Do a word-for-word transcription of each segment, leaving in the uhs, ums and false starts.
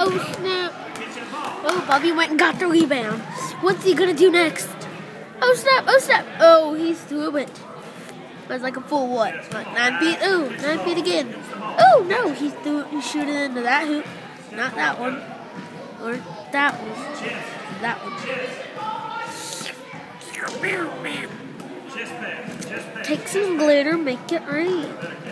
Oh, snap. Oh, Bobby went and got the rebound. What's he going to do next? Oh, snap. Oh, snap. Oh, he threw it. That's like a full what? Like nine feet? Oh, nine feet again. Oh, no. He threw it. He shooting into that hoop. Not that one. Or that one. That one. Take some glitter, make it rain.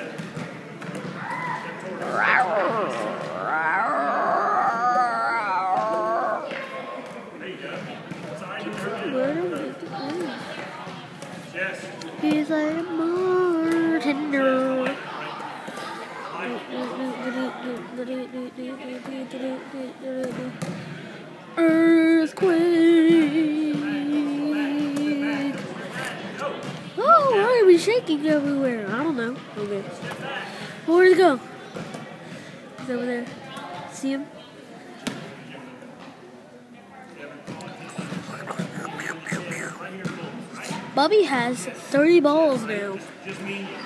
He's like a bartender. Earthquake. Oh, why are we shaking everywhere? I don't know. Okay. Well, where'd he go? He's over there. See him? Bobby has thirty balls now.